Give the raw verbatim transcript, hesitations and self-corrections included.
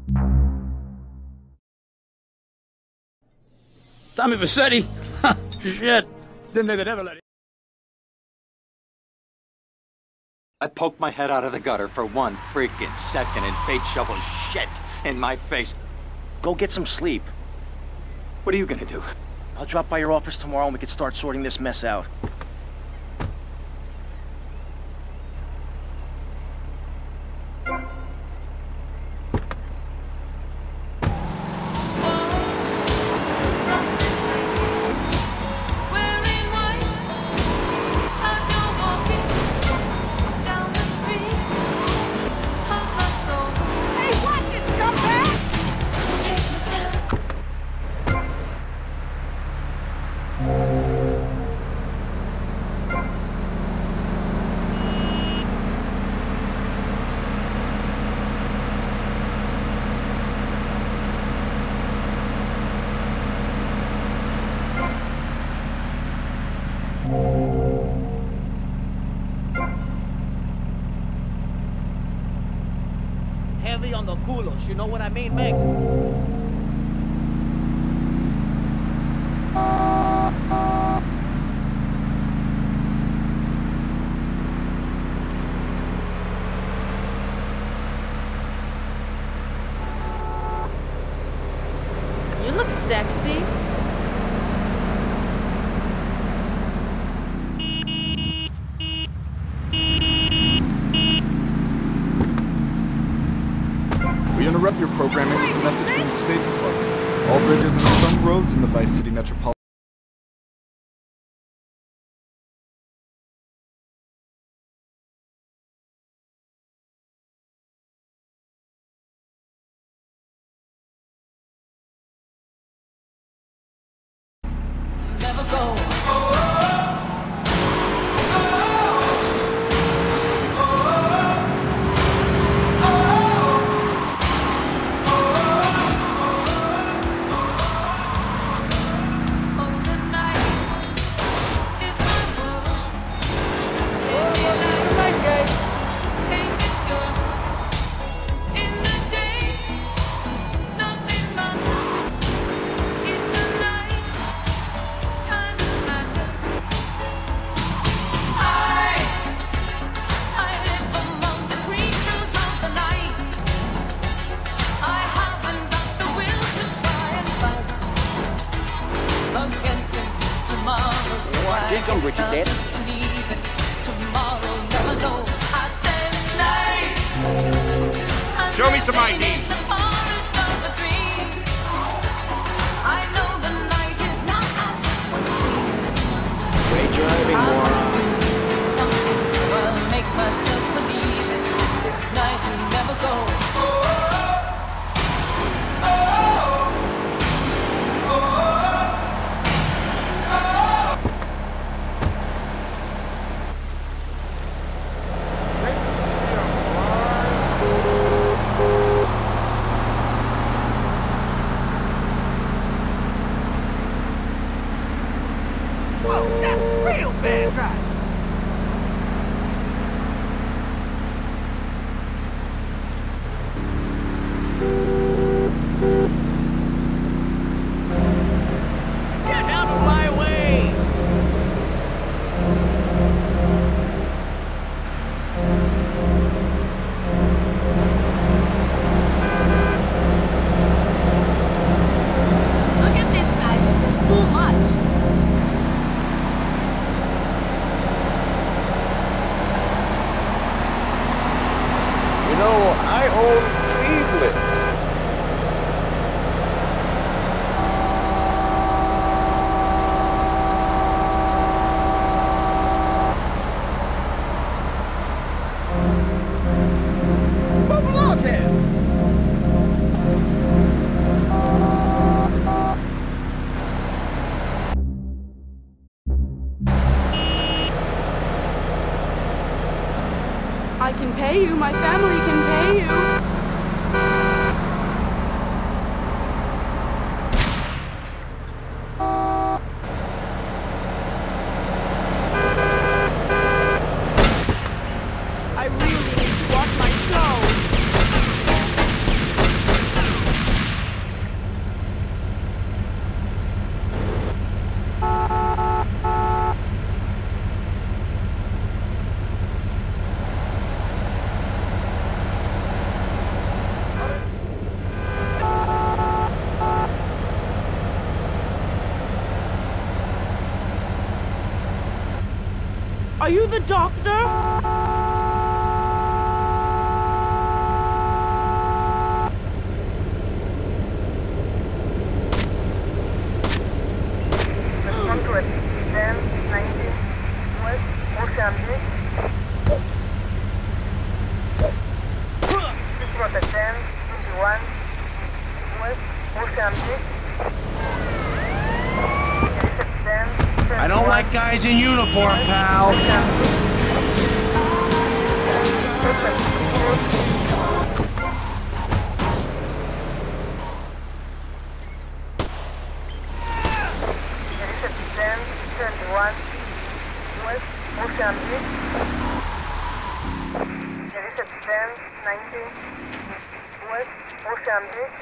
Tommy Vassetti? Shit. Didn't think they'd ever let it. I poked my head out of the gutter for one freaking second and fate shovels shit in my face. Go get some sleep. What are you gonna do? I'll drop by your office tomorrow and we can start sorting this mess out. Heavy on the culos, you know what I mean, Meg? You look sexy. We interrupt your programming with a message from the State Department. All bridges and some roads in the Vice City metropolitan Never go. Here comes Richard, Dad. Show me some I D. Great driving, moron. Make myself believe it. This night will never go. Whoa, that's real bad driving. Get out of my way! Look at this guy. Too much. You know, I own Cleveland. Move along here. I can pay you. My family can pay you. I really need to watch my show. Are you the doctor? I don't like guys in uniform, pal. West, Ocean Beach.